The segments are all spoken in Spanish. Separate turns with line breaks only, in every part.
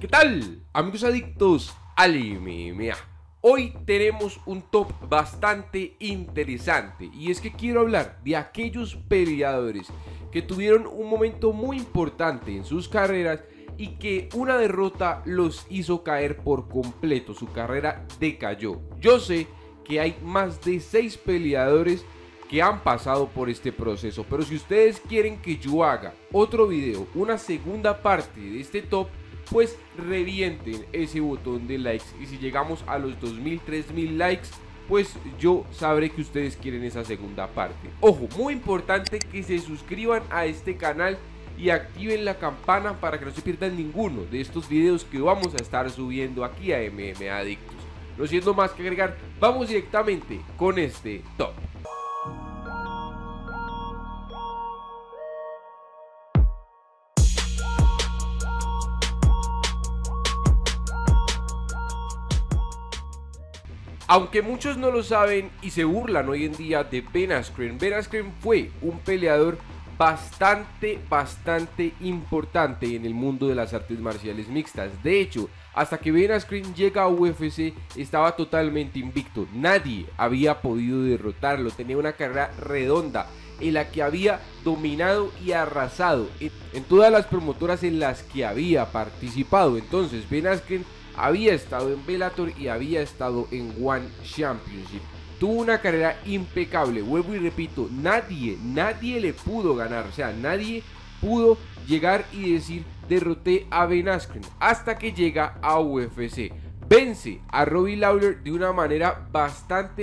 tal, amigos adictos al MMA? Hoy tenemos un top bastante interesante y es que quiero hablar de aquellos peleadores que tuvieron un momento muy importante en sus carreras y que una derrota los hizo caer por completo, su carrera decayó. Yo sé que hay más de 6 peleadores que han pasado por este proceso, pero si ustedes quieren que yo haga otro video, una segunda parte de este top, pues revienten ese botón de likes y si llegamos a los 2000, 3000 likes, pues yo sabré que ustedes quieren esa segunda parte. Ojo, muy importante que se suscriban a este canal y activen la campana para que no se pierdan ninguno de estos videos que vamos a estar subiendo aquí a MMA Adictos. No siendo más que agregar, vamos directamente con este top. Aunque muchos no lo saben y se burlan hoy en día de Ben Askren, Ben Askren fue un peleador bastante importante en el mundo de las artes marciales mixtas. De hecho, hasta que Ben Askren llega a UFC estaba totalmente invicto. Nadie había podido derrotarlo. Tenía una carrera redonda en la que había dominado y arrasado en todas las promotoras en las que había participado. Entonces Ben Askren había estado en Bellator y había estado en One Championship. Tuvo una carrera impecable, vuelvo y repito, nadie le pudo ganar, o sea, nadie pudo llegar y decir derroté a Ben Askren hasta que llega a UFC. Vence a Robbie Lawler de una manera bastante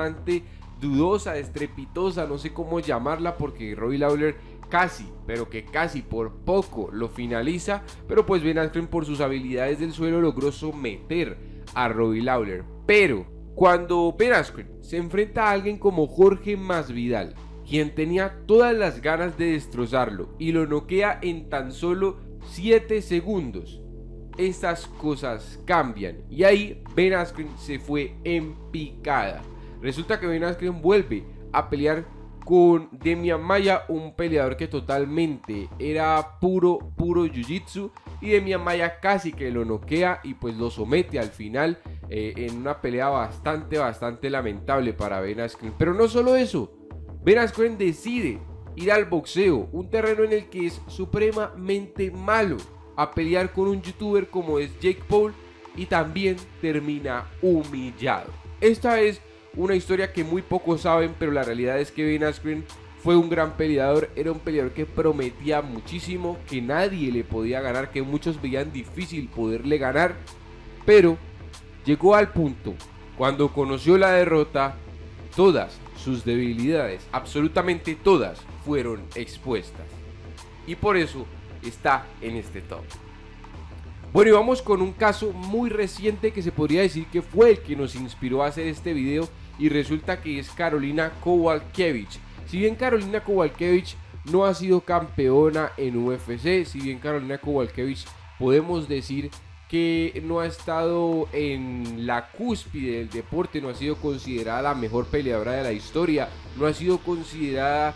dudosa, estrepitosa, no sé cómo llamarla, porque Robbie Lawler casi, pero que casi por poco lo finaliza, pero pues Ben Askren por sus habilidades del suelo logró someter a Robbie Lawler. Pero cuando Ben Askren se enfrenta a alguien como Jorge Masvidal, quien tenía todas las ganas de destrozarlo y lo noquea en tan solo 7 segundos, estas cosas cambian y ahí Ben Askren se fue en picada. Resulta que Ben Askren vuelve a pelear con Demian Maia, un peleador que totalmente era puro jiu-jitsu, y Demian Maia casi que lo noquea y pues lo somete al final en una pelea bastante lamentable para Ben Askren. Pero no solo eso, Ben Askren decide ir al boxeo, un terreno en el que es supremamente malo, a pelear con un youtuber como es Jake Paul y también termina humillado. Esta es una historia que muy pocos saben, pero la realidad es que Ben Askren fue un gran peleador, era un peleador que prometía muchísimo, que nadie le podía ganar, que muchos veían difícil poderle ganar, pero llegó al punto, cuando conoció la derrota, todas sus debilidades, absolutamente todas, fueron expuestas. Y por eso está en este top. Bueno, y vamos con un caso muy reciente que se podría decir que fue el que nos inspiró a hacer este video, y resulta que es Karolina Kowalkiewicz. Si bien Karolina Kowalkiewicz no ha sido campeona en UFC, si bien Karolina Kowalkiewicz podemos decir que no ha estado en la cúspide del deporte, no ha sido considerada la mejor peleadora de la historia, no ha sido considerada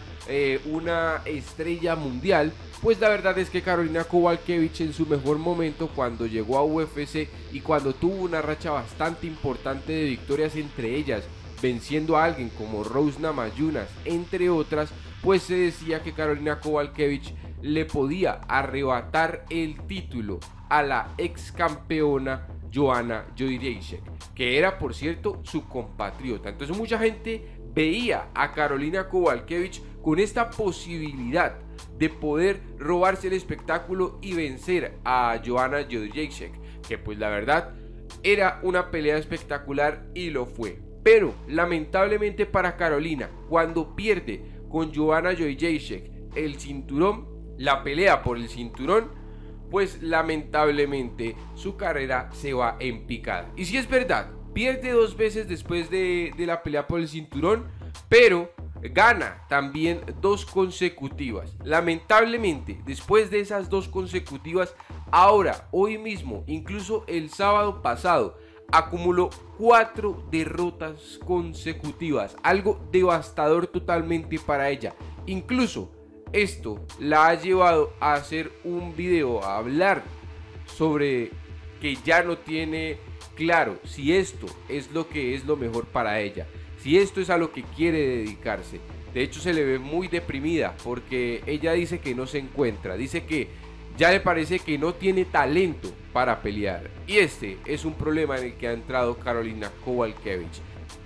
una estrella mundial, pues la verdad es que Karolina Kowalkiewicz en su mejor momento, cuando llegó a UFC y cuando tuvo una racha bastante importante de victorias, entre ellas venciendo a alguien como Rose Namajunas, entre otras, pues se decía que Karolina Kowalkiewicz le podía arrebatar el título a la ex campeona Joanna Jędrzejczyk, que era por cierto su compatriota. Entonces mucha gente veía a Karolina Kowalkiewicz con esta posibilidad de poder robarse el espectáculo y vencer a Joanna Jędrzejczyk, que pues la verdad era una pelea espectacular y lo fue. Pero lamentablemente para Karolina, cuando pierde con Joanna Jędrzejczyk el cinturón, la pelea por el cinturón, pues lamentablemente su carrera se va en picada. Y si es verdad, pierde 2 veces después de la pelea por el cinturón, pero gana también 2 consecutivas. Lamentablemente, después de esas 2 consecutivas, ahora, hoy mismo, incluso el sábado pasado, acumuló 4 derrotas consecutivas, algo devastador totalmente para ella. Incluso esto la ha llevado a hacer un video, a hablar sobre que ya no tiene claro si esto es lo que es lo mejor para ella, si esto es a lo que quiere dedicarse. De hecho, se le ve muy deprimida porque ella dice que no se encuentra, dice que ya le parece que no tiene talento para pelear. Y este es un problema en el que ha entrado Karolina Kowalkiewicz.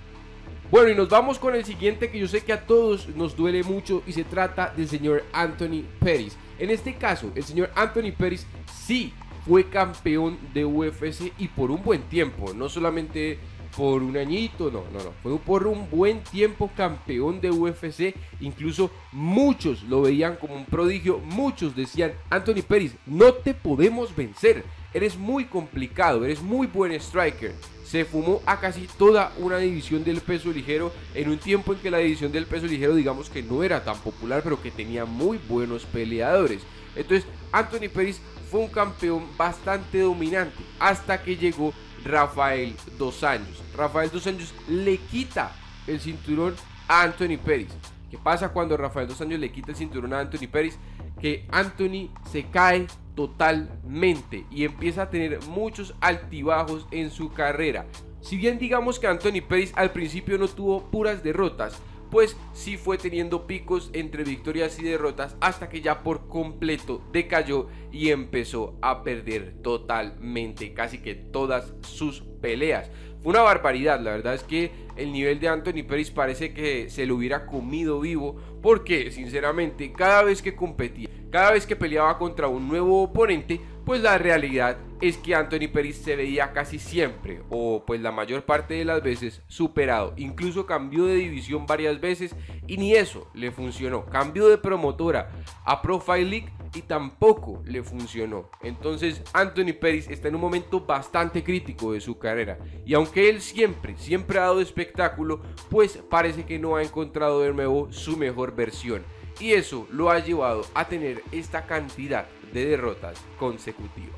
Bueno, y nos vamos con el siguiente, que yo sé que a todos nos duele mucho, y se trata del señor Anthony Pettis. En este caso, el señor Anthony Pettis sí fue campeón de UFC, y por un buen tiempo, no solamente por un añito, no, fue por un buen tiempo campeón de UFC. Incluso muchos lo veían como un prodigio, muchos decían: Anthony Pettis, no te podemos vencer, eres muy complicado, eres muy buen striker. Se fumó a casi toda una división del peso ligero en un tiempo en que la división del peso ligero, digamos que no era tan popular, pero que tenía muy buenos peleadores. Entonces Anthony Pettis fue un campeón bastante dominante hasta que llegó Rafael Dos Anjos. Rafael Dos Anjos le quita el cinturón a Anthony Pettis. ¿Qué pasa cuando Rafael Dos Anjos le quita el cinturón a Anthony Pettis? Que Anthony se cae totalmente y empieza a tener muchos altibajos en su carrera. Si bien digamos que Anthony Pettis al principio no tuvo puras derrotas, pues sí fue teniendo picos entre victorias y derrotas, hasta que ya por completo decayó y empezó a perder totalmente casi que todas sus peleas. Fue una barbaridad, la verdad es que el nivel de Anthony Pettis parece que se lo hubiera comido vivo, porque sinceramente cada vez que competía, cada vez que peleaba contra un nuevo oponente, pues la realidad es que Anthony Pettis se veía casi siempre, o pues la mayor parte de las veces, superado. Incluso cambió de división varias veces y ni eso le funcionó. Cambió de promotora a Profile League y tampoco le funcionó. Entonces Anthony Pettis está en un momento bastante crítico de su carrera, y aunque él siempre ha dado espectáculo, pues parece que no ha encontrado de nuevo su mejor versión, y eso lo ha llevado a tener esta cantidad de derrotas consecutivas.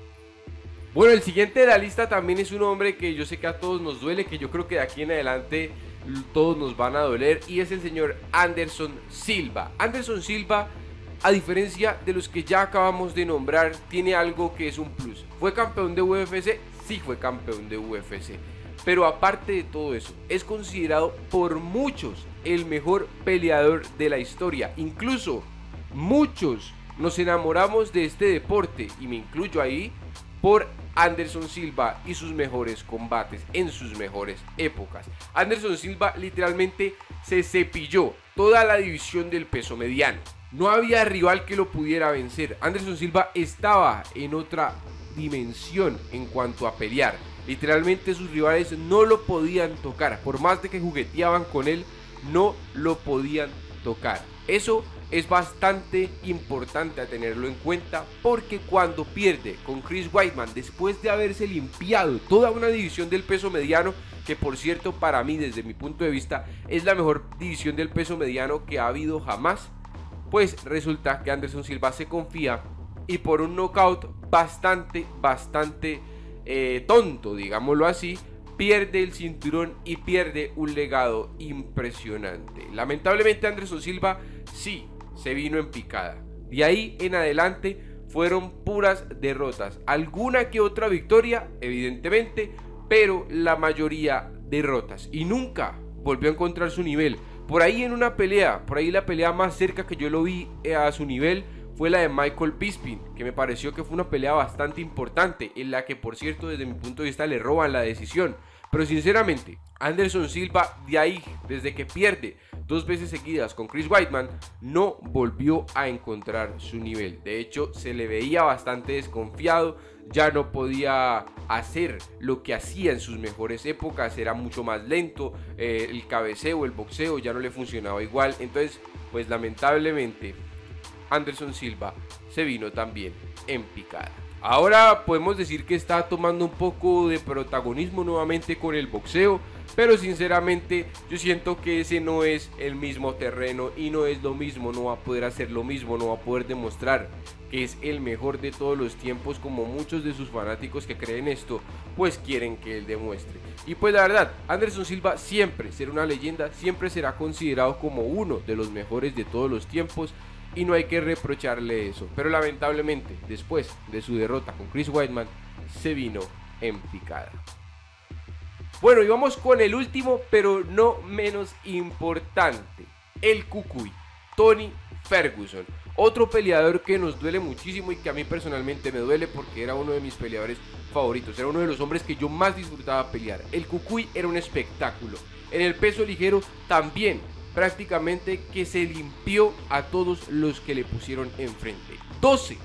Bueno, el siguiente de la lista también es un hombre que yo sé que a todos nos duele, que yo creo que de aquí en adelante todos nos van a doler, y es el señor Anderson Silva. Anderson Silva, a diferencia de los que ya acabamos de nombrar, tiene algo que es un plus. ¿Fue campeón de UFC? Sí, fue campeón de UFC. Pero aparte de todo eso, es considerado por muchos el mejor peleador de la historia. Incluso muchos nos enamoramos de este deporte, y me incluyo ahí, por Anderson Silva y sus mejores combates en sus mejores épocas. Anderson Silva literalmente se cepilló toda la división del peso mediano. No había rival que lo pudiera vencer. Anderson Silva estaba en otra dimensión en cuanto a pelear. Literalmente sus rivales no lo podían tocar. Por más de que jugueteaban con él, no lo podían tocar. Eso es bastante importante a tenerlo en cuenta, porque cuando pierde con Chris Weidman, después de haberse limpiado toda una división del peso mediano, que por cierto para mí, desde mi punto de vista, es la mejor división del peso mediano que ha habido jamás, pues resulta que Anderson Silva se confía y por un knockout bastante tonto, digámoslo así, pierde el cinturón y pierde un legado impresionante. Lamentablemente Anderson Silva sí se vino en picada. De ahí en adelante fueron puras derrotas. Alguna que otra victoria, evidentemente, pero la mayoría derrotas. Y nunca volvió a encontrar su nivel. Por ahí en una pelea, por ahí la pelea más cerca que yo lo vi a su nivel fue la de Michael Bisping, que me pareció que fue una pelea bastante importante, en la que por cierto desde mi punto de vista le roban la decisión. Pero sinceramente, Anderson Silva de ahí, desde que pierde 2 veces seguidas con Chris Weidman, no volvió a encontrar su nivel. De hecho, se le veía bastante desconfiado, ya no podía hacer lo que hacía en sus mejores épocas, era mucho más lento, el cabeceo, el boxeo ya no le funcionaba igual. Entonces, pues lamentablemente, Anderson Silva se vino también en picada. Ahora podemos decir que está tomando un poco de protagonismo nuevamente con el boxeo, pero sinceramente yo siento que ese no es el mismo terreno y no es lo mismo, no va a poder hacer lo mismo, no va a poder demostrar que es el mejor de todos los tiempos, como muchos de sus fanáticos que creen esto pues quieren que él demuestre. Y pues la verdad, Anderson Silva siempre será una leyenda, siempre será considerado como uno de los mejores de todos los tiempos. y no hay que reprocharle eso. Pero lamentablemente, después de su derrota con Chris Weidman, se vino en picada. Bueno, y vamos con el último, pero no menos importante, el Cucuy, Tony Ferguson. Otro peleador que nos duele muchísimo y que a mí personalmente me duele porque era uno de mis peleadores favoritos. Era uno de los hombres que yo más disfrutaba pelear. El Cucuy era un espectáculo. En el peso ligero también, prácticamente que se limpió a todos los que le pusieron enfrente. 12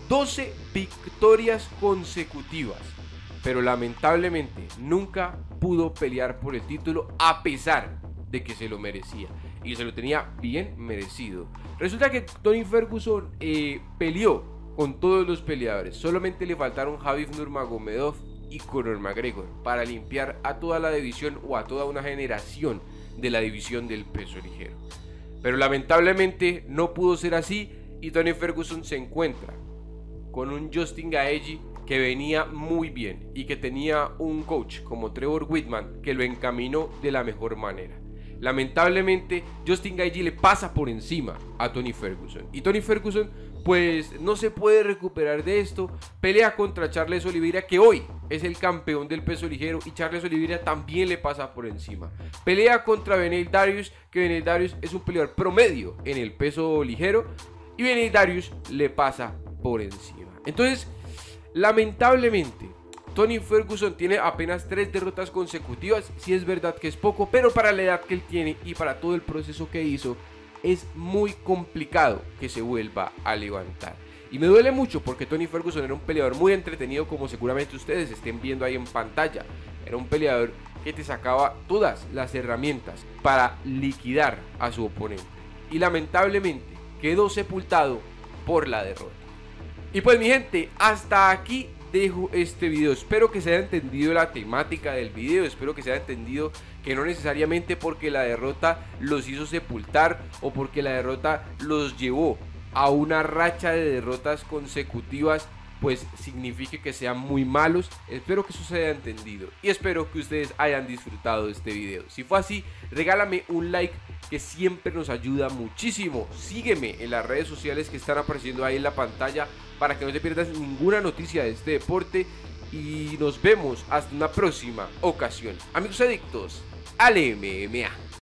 victorias consecutivas. Pero lamentablemente nunca pudo pelear por el título a pesar de que se lo merecía. Y se lo tenía bien merecido. Resulta que Tony Ferguson peleó con todos los peleadores. Solamente le faltaron Khabib Nurmagomedov y Conor McGregor para limpiar a toda la división o a toda una generación de la división del peso ligero. Pero lamentablemente no pudo ser así y Tony Ferguson se encuentra con un Justin Gaethje que venía muy bien y que tenía un coach como Trevor Wittman que lo encaminó de la mejor manera. Lamentablemente Justin Gaethje le pasa por encima a Tony Ferguson y Tony Ferguson pues no se puede recuperar de esto. Pelea contra Charles Oliveira, que hoy es el campeón del peso ligero, y Charles Oliveira también le pasa por encima. Pelea contra Beneil Dariush, que Beneil Dariush es un peleador promedio en el peso ligero, y Beneil Dariush le pasa por encima. Entonces, lamentablemente, Tony Ferguson tiene apenas 3 derrotas consecutivas. Sí es verdad que es poco, pero para la edad que él tiene y para todo el proceso que hizo, es muy complicado que se vuelva a levantar. Y me duele mucho porque Tony Ferguson era un peleador muy entretenido, como seguramente ustedes estén viendo ahí en pantalla. Era un peleador que te sacaba todas las herramientas para liquidar a su oponente. Y lamentablemente quedó sepultado por la derrota. Y pues mi gente, hasta aquí dejo este video. Espero que se haya entendido la temática del video. Espero que se haya entendido que no necesariamente porque la derrota los hizo sepultar o porque la derrota los llevó a una racha de derrotas consecutivas, pues signifique que sean muy malos. Espero que eso se haya entendido y espero que ustedes hayan disfrutado de este video. Si fue así, regálame un like, que siempre nos ayuda muchísimo. Sígueme en las redes sociales que están apareciendo ahí en la pantalla para que no te pierdas ninguna noticia de este deporte, y nos vemos hasta una próxima ocasión, amigos adictos al MMA.